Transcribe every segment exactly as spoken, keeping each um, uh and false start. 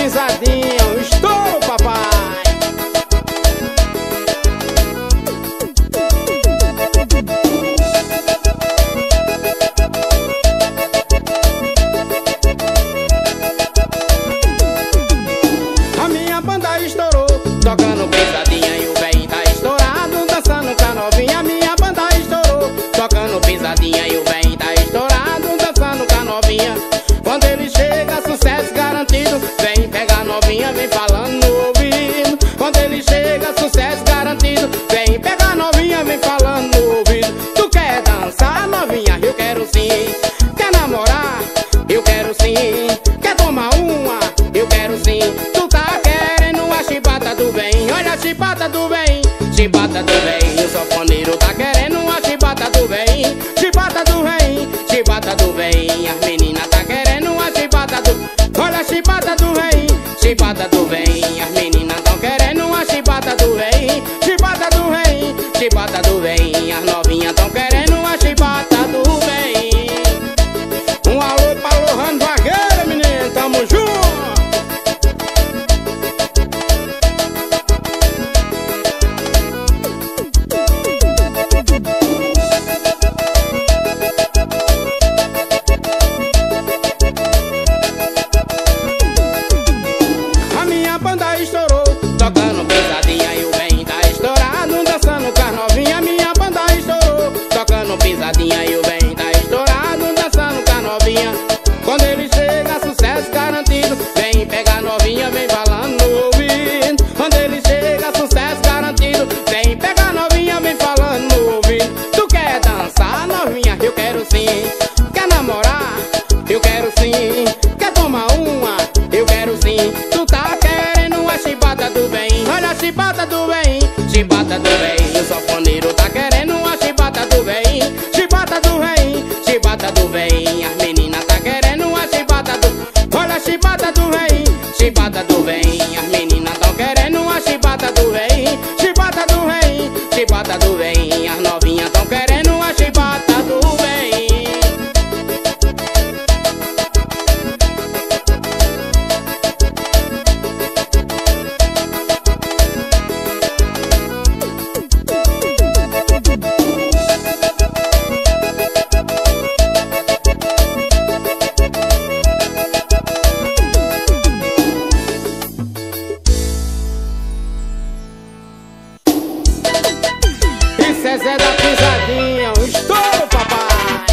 pisadinha, o estouro, papai. A minha banda estourou, tocando pisadinha e o véi tá estourado, dançando com a novinha. A minha banda estourou, tocando pisadinha e o véi tá estourado, dançando com a novinha. Quando ele chega, sucesso garantido, vem pegar novinha, vem falando no ouvido. Quando ele chega, sucesso garantido, vem pegar novinha, vem falando no ouvido. Tu quer dançar, novinha? Eu quero sim. Quer namorar? Eu quero sim. Quer tomar uma? Eu quero sim. Tu tá querendo a chibata do bem? Olha a chibata do bem, chibata do bem. O sanfoneiro tá querendo a chibata do bem, chibata do bem, chibata do bem. As meninas tá querendo a chibata do... Olha a chibata do bem, chibata do bem. As meninas tão querendo a chibata do bem, chibata do bem, chibata do bem. As novinhas tão querendo a chibata do bem. Um alô pra Lohane Vagueira, menino, tamo junto. A minha banda estourou, tocando pisadinha e o bem tá estourado, dançando com a novinha. A minha banda estourou, tocando pisadinha e o bem tá estourado, dançando com a novinha. Quando ele chega, sucesso garantido, vem pegar novinha, vem falando no ouvido. Quando ele chega, sucesso garantido, vem pegar novinha, vem falando no ouvido. Tu quer dançar, novinha? Eu quero sim. Quer namorar? Eu quero sim. Quer tomar uma? Eu quero sim. Tu tá querendo a chibata do bem? Olha a chibata do bem, chibata do bem. O sanfoneiro tá querendo a chibata do bem, chibata do bem, chibata do bem. As meninas tá querendo a chibata do... Olha a chibata do bem, chibata do bem. As meninas tão querendo a chibata do bem, chibata do bem, chibata do bem. As novinhas tão querendo a chibata do bem. E Zezé da pisadinha, o estouro, papai.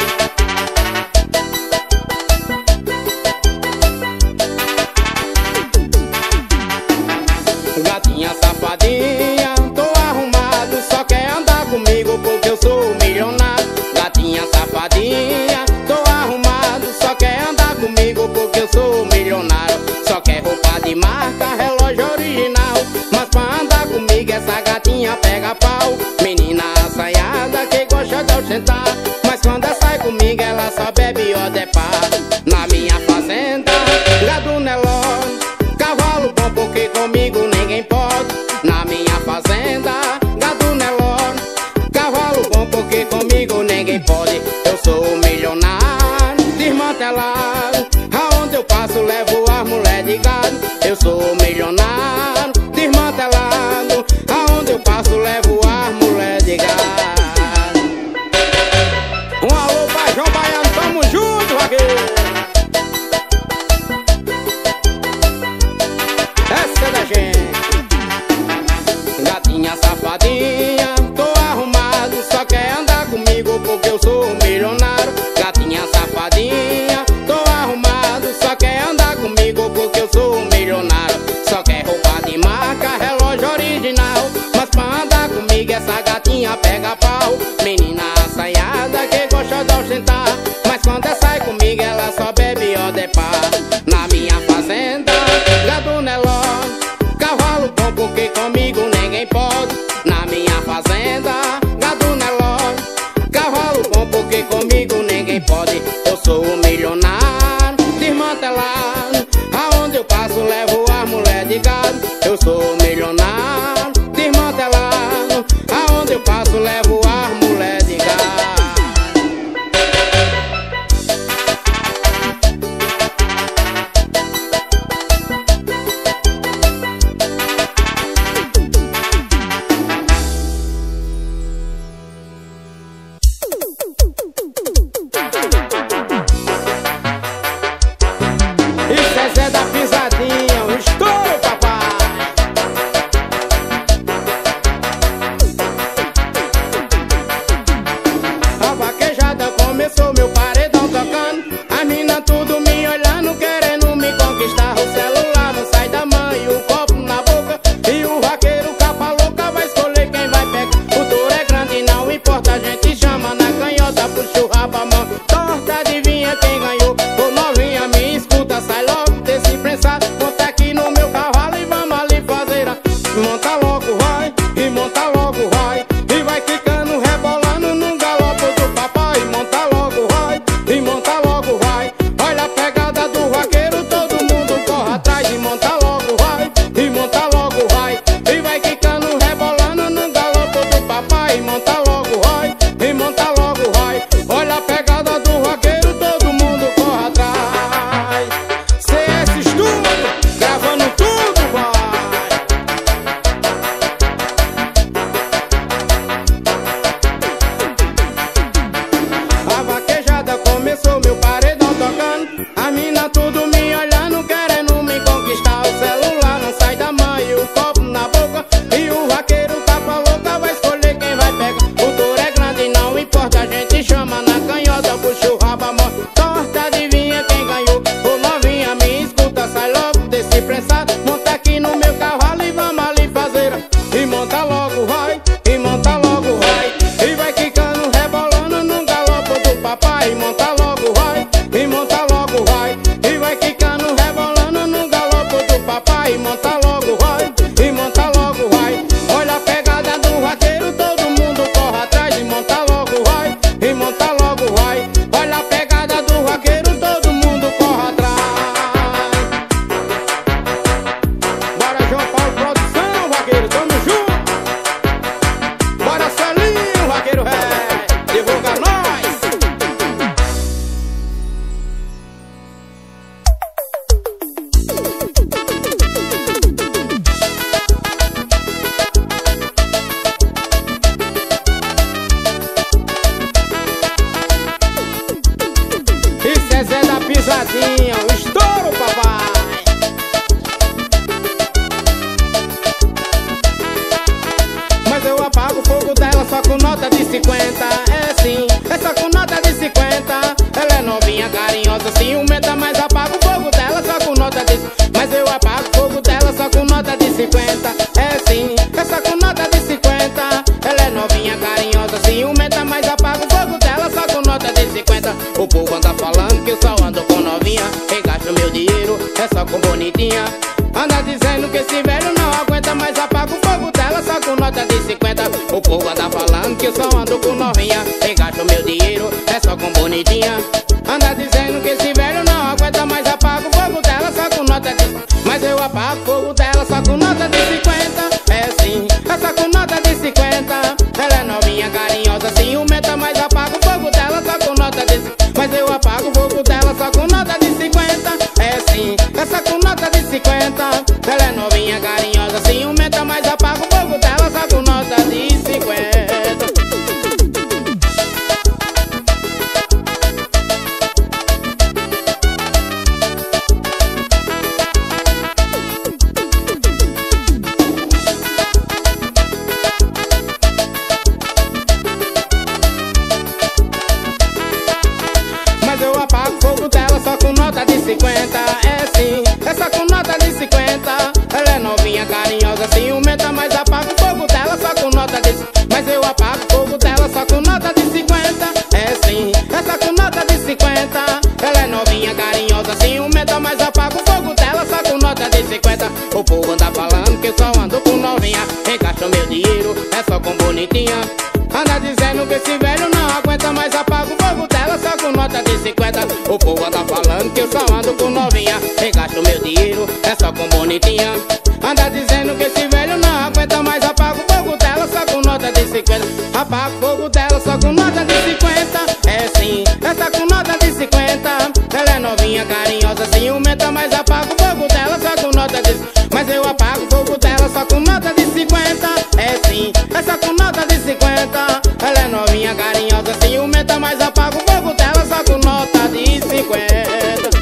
Gatinha safadinha, tô arrumado, só quer andar comigo porque eu sou milionário. Gatinha safadinha, tô arrumado, só quer andar comigo porque eu sou milionário. Só quer roupa de marca, relógio original, mas pra andar comigo essa gatinha pega pau. Menina assanhada que gosta de ausentar, mas quando ela sai comigo ela só bebe odepá. Na minha fazenda, gado Nelore, cavalo bom porque comigo ninguém pode. Na minha fazenda, gado Nelore, cavalo bom porque comigo ninguém pode. Eu sou milionário, desmantelado, aonde eu passo levo as mulher de gado. Eu sou milionário, desmantelado, aonde eu passo levo as mulher de gado. Um alô pra João Baiano, tamo junto, vaqueiro. Essa é da gente. Gatinha safadinha, tô arrumado, só quer andar comigo porque eu sou milionário. Gatinha safadinha, tô arrumado, só quer andar comigo porque eu sou milionário. Só quer roupa de marca, relógio original, mas pra andar comigo essa gatinha pega pau. Menina assanhada que gosta de ausentar, mas quando ela sai comigo ela só bebe odepá. Na minha fazenda, gado Nelore, cavalo bom porque comigo ninguém pode. Na minha fazenda, gado Nelore, cavalo bom porque comigo ninguém pode. Eu sou milionário, desmantelado, aonde eu passo levo as mulher de gado. Eu sou milionário, desmantelado, aonde eu passo levo as mulher de gado. monta logo, vai, e monta logo, vai. Olha a pegada do vaqueiro, todo mundo corre atrás. C S Studio, gravando tudo, vai. A vaquejada começou, meu paredão tocando. A mina tudo me olhando, querendo me conquistar. O celular não sai da mão e o copo na boca. E o vaqueiro capa louca vai escolher quem vai pegar. O touro é grande, não importa, a gente chama na canhota. Puxa o rabo, amor, torta, adivinha quem ganhou. Ô novinha, me escuta, sai logo desse prensado. Monta aqui no meu cavalo e vamos ali fazer. E monta logo, vai, e monta logo, vai. E vai quicando, rebolando no galope do papai. E monta logo, vai, e monta logo, vai. E vai quicando, rebolando no galope do papai. E monta logo, vai, e monta logo, vai. Olha a pegada do vaqueiro, todo mundo corre atrás. E monta logo, vai, e monta logo, vai. Olha a pegada do vaqueiro, todo mundo corre atrás. Bora João Paulo Produção, vaqueiro, tamo junto. Bora Celinho, vaqueiro ré, divulga nós. Isso é Zé da Pisadinha, o estouro, papai. Mas eu apago o fogo dela só com nota de cinquenta. É sim, é só com nota de cinquenta. Ela é novinha, carinhosa, ciumenta. Mas apago o fogo dela só com nota de cinquenta. Mas eu apago o fogo dela só com nota de cinquenta. É sim, é só com nota de cinquenta. Ela é novinha, carinhosa, ciumenta. Mas apago o fogo dela só com nota de cinquenta. O povo anda falando que eu só ando com novinha, e gasto meu dinheiro, é só com bonitinha. Anda dizendo que esse velho não aguenta, mas apaga o fogo dela só com nota de cinquenta. O povo anda falando que eu só ando com novinha, e gasto meu dinheiro, é só com bonitinha. Anda dizendo que esse velho não aguenta, mas apaga o fogo dela só com nota de cinquenta. Mas eu apago o fogo dela só com nota de cinquenta. É sim, é só com nota de cinquenta. Ela é novinha, carinhosa, ciumenta. Mas apago o fogo dela só com nota de cinquenta. Mas eu apago o fogo dela só com nota de cinquenta. É sim, é só com nota de cinquenta. Ela é novinha, carinhosa, ciumenta. Mas apago o fogo dela só com nota de cinquenta. Mas eu apago o fogo dela só com nota de cinquenta. É sim, é só com nota de cinquenta. Ela é novinha, carinhosa, ciumenta. Mas apago o fogo dela só com nota de cinquenta. Mas eu apago o fogo dela só com nota de cinquenta. É sim, é só com nota de cinquenta. Ela é novinha, carinhosa, ciumenta. Mas apago o fogo dela só com nota de cinquenta. O povo anda falando que eu só ando com novinha, e gasto meu dinheiro, é só com bonitinha. Anda dizendo que esse velho não aguenta, mas apaga o fogo dela só com nota de cinquenta. O povo anda falando que eu só ando com novinha, e gasto meu dinheiro, é só com bonitinha. Anda dizendo que esse velho não aguenta, mas apaga o fogo dela só com nota de cinquenta. Apaga o fogo dela só com nota de cinquenta. É sim, é só com nota de cinquenta. Ela é novinha, carinhosa, ciumenta. Mas apaga o fogo dela só com nota de cinquenta. Mas eu apago o fogo dela só com nota de cinquenta. É sim, é só com nota de cinquenta. Ela é novinha, carinhosa, ciumenta. Mas apaga o fogo dela só com nota de cinquenta.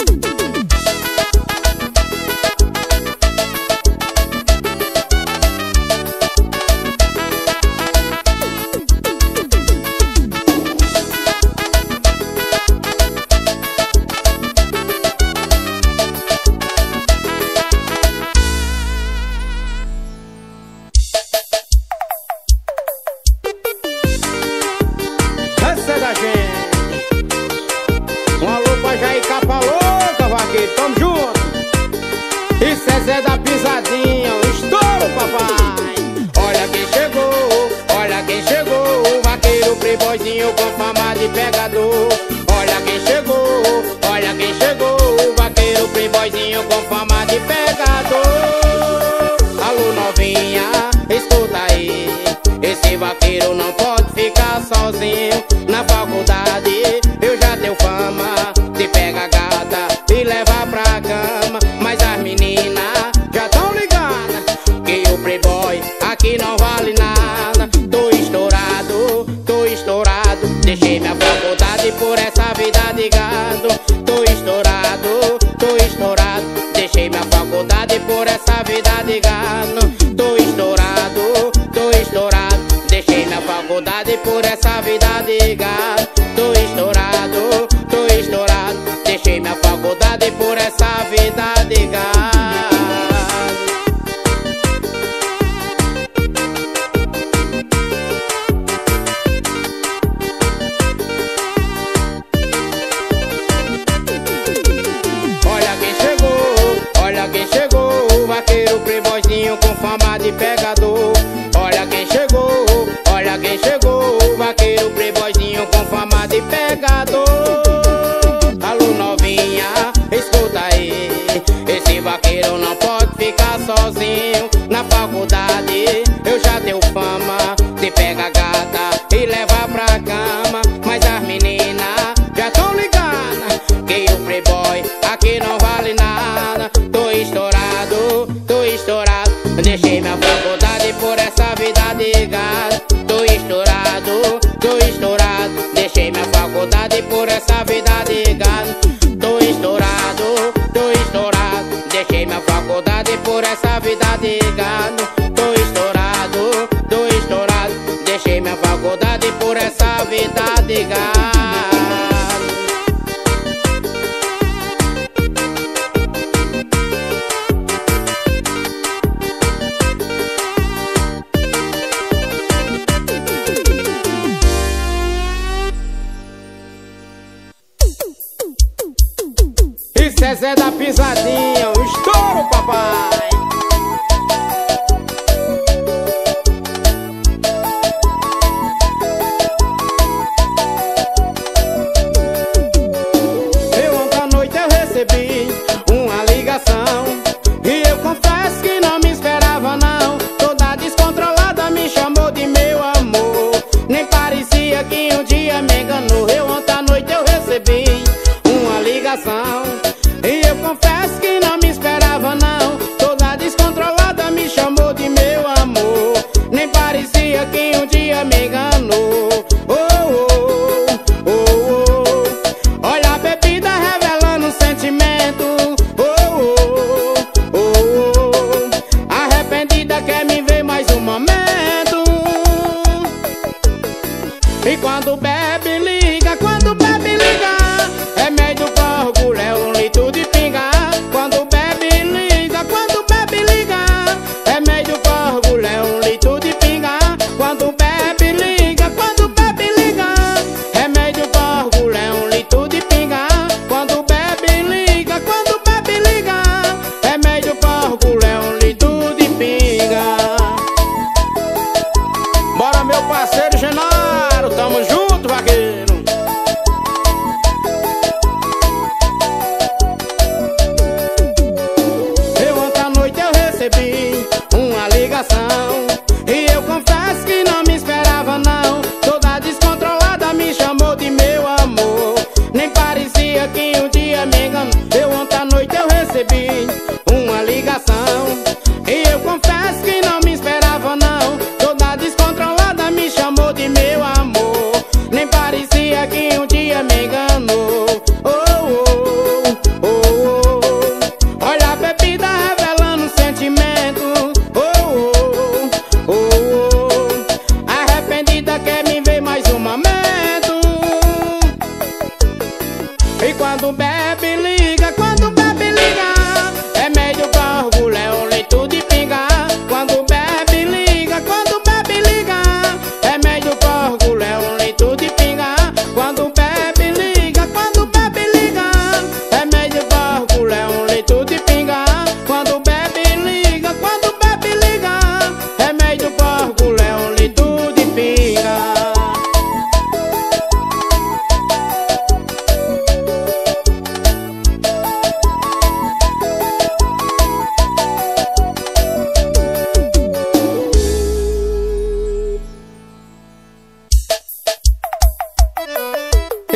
Zé da Pisadinha, o estouro, papai. Olha quem chegou, olha quem chegou, o vaqueiro playboyzinho com fama de pegador. Olha quem chegou, olha quem chegou, o vaqueiro playboyzinho com fama de pegador. Alô novinha, escuta aí, esse Esse vaqueiro não pode ficar sozinho. Na faculdade eu já tenho fama de pegar gata e levar pra cama. Mas as meninas já tão ligadas que o playboy aqui não vale nada. Tô estourado, tô estourado, deixei minha faculdade por essa vida de gado. Tô estourado, tô estourado, deixei minha faculdade por essa vida de gado. Tô estourado, tô estourado, deixei minha faculdade por essa vida de gado. Tô estourado, tô estourado, deixei minha faculdade por essa vida de gado. Vaqueiro playboyzinho com fama de pegador. Olha quem chegou, olha quem chegou. Vaqueiro playboyzinho com fama de pegador. Alô novinha, escuta aí, esse vaqueiro não pode ficar sozinho. Na faculdade eu já tenho fama de pegar gata e levar pra cama. Mas as meninas já tão ligadas que o playboy aqui não vale nada. Tô estourado, tô estourado, deixei minha faculdade por essa vida de gado. Tô estourado, tô estourado, deixei minha faculdade por essa vida de gado. Tô estourado, tô estourado, deixei minha faculdade por essa vida de gado. Tô estourado, tô estourado, deixei minha faculdade por essa vida de gado. Zezé da Pisadinha, o estouro, papai. Eu ontem à noite eu recebi uma ligação e eu confesso que não me esperava não. Toda descontrolada me chamou de meu amor, nem parecia que um dia me enganou. Eu ontem à noite eu recebi uma ligação e eu confesso que não me esperava não. Toda descontrolada me chamou de meu amor, nem parecia que um dia me enganou. Oh, oh, oh, oh, oh. Olha a bebida revelando um sentimento. Oh, oh, oh, oh. Arrependida quer me ver mais um momento. E quando bebe liga, quando bebe liga, remédio pra orgulho é um litro de pinga. Quando bebe liga, quando bebe liga, remédio pra orgulho é um litro de pinga. Quando bebe liga, quando bebe liga, remédio pra orgulho é um litro de pinga. Quando bebe liga, quando bebe liga, remédio pra orgulho é um litro de pinga. Bora meu parceiro Genaro, tamo junto, vaqueiro.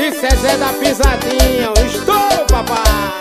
E Zezé da Pisadinha, o estouro, papai.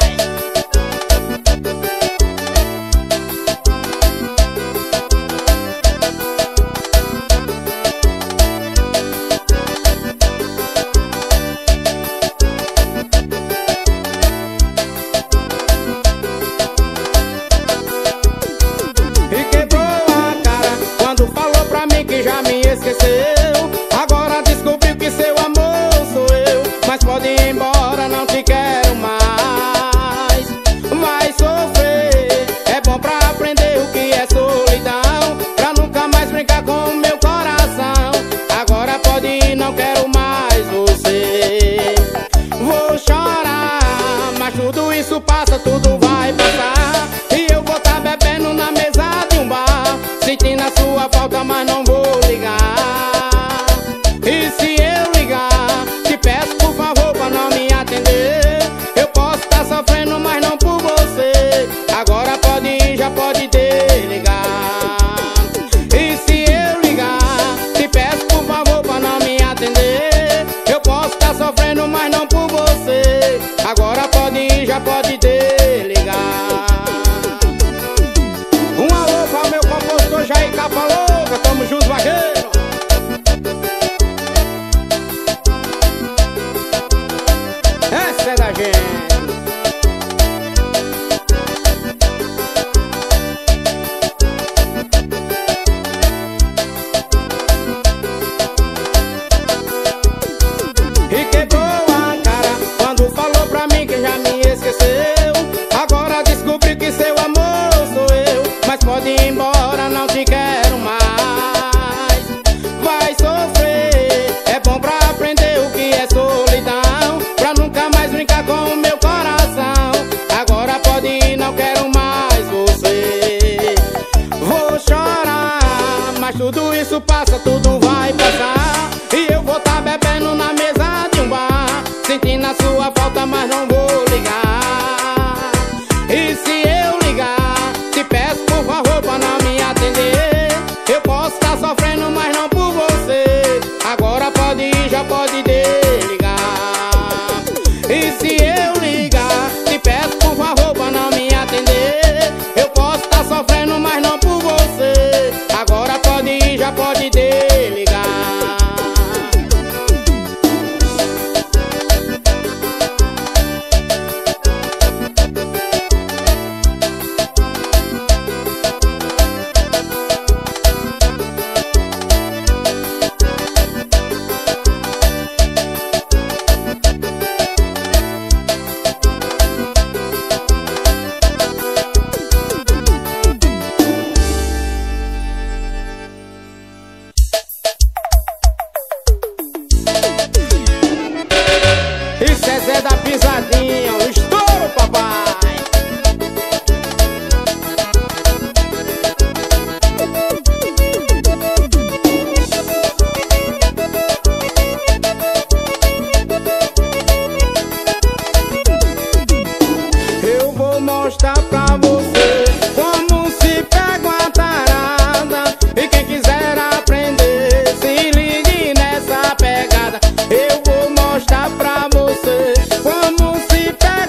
E quebrou a cara quando falou pra mim que já me esqueceu. Agora descobriu que seu amor sou eu. Mas pode ir embora, não te quero mais. Vai sofrer, é bom pra aprender o que é solidão, pra nunca mais brincar com o meu coração. Agora pode ir, não quero mais você. Vou chorar, mas tudo isso passa, tudo vai passar. E eu vou tá bebendo na mesa de um bar, sentindo a sua falta, mas não vou ligar. E se eu ligar, te peço por favor pra não me atender. Eu posso estar sofrendo, mas não por você. Agora pode ir, já pode desligar. E se eu ligar, te peço por favor pra não me atender. Eu posso estar sofrendo, mas não por você. Agora pode ir, já pode desligar. Um alô pra meu compositor Jair Capa Louca, tamo junto, vaqueiro. Essa é da gente. E quebrou a cara quando falou pra mim que já me esqueceu. Agora descobri que seu amor sou eu. Mas pode ir embora, não te quero mais. Vai sofrer, é bom pra aprender o que é solidão, pra nunca mais brincar com o meu coração. Agora pode ir, não quero mais você. Vou chorar, mas tudo isso passa, tudo vai passar. E eu vou tá bebendo na mesa de um bar, sentindo a sua falta, mas não vou ligar. E se eu ligar, te peço por favor pra não me atender. Eu posso estar sofrendo, mas não por você. Agora pode ir, já pode desligar. E se eu ligar, te peço por favor pra não me atender. Eu posso estar sofrendo, mas não por você. Agora pode ir, já pode desligar. E Zezé da Pisadinha, o estouro, papai. Eu vou mostrar pra você como se pega uma tarada. E quem quiser aprender, se ligue nessa pegada. Eu vou mostrar pra você como se pega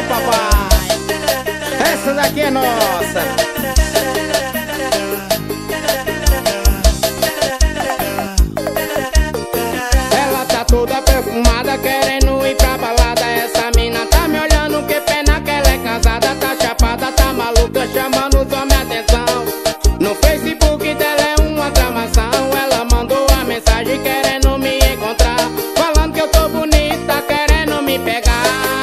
papai. Essa daqui é nossa. Ela tá toda perfumada, querendo ir pra balada. Essa mina tá me olhando, que pena que ela é casada. Tá chapada, tá maluca, chamando os homens atenção. No Facebook dela é uma tramação. Ela mandou a mensagem querendo me encontrar, falando que eu tô bonita, querendo me pegar.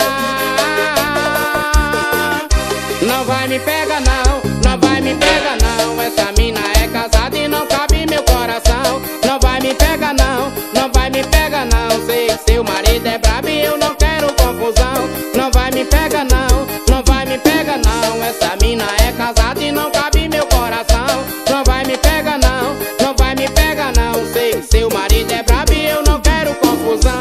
Não vai me pegar não, não vai me pegar não. Essa mina é casada e não cabe meu coração. Não vai me pegar não, não vai me pegar não. Sei que seu marido é brabo e eu não quero confusão. Não vai me pegar não, não vai me pegar não. Essa mina é casada e não cabe meu coração. Não vai me pegar não, não vai me pegar não. Sei que seu marido é brabo e eu não quero confusão.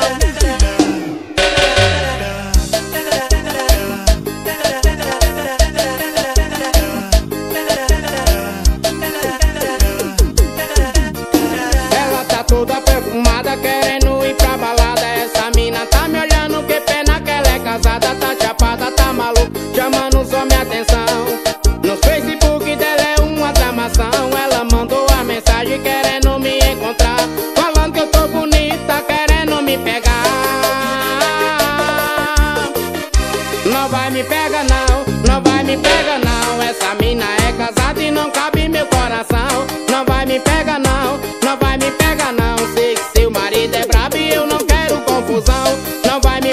Toda perfumada, querendo ir pra balada. Essa mina tá me olhando, que pena que ela é casada. Tá chapada, tá maluca, chamando os homens atenção. No Facebook dela é uma tramação. Ela mandou a mensagem querendo me encontrar, falando que eu tô bonita, querendo me pegar. Não vai me pegar não, não vai me pegar não. Essa mina é casada e não cabe meu coração. Não vai me pegar não, não vai me pegar não. Sei que seu marido é brabo e eu não quero confusão. Não vai me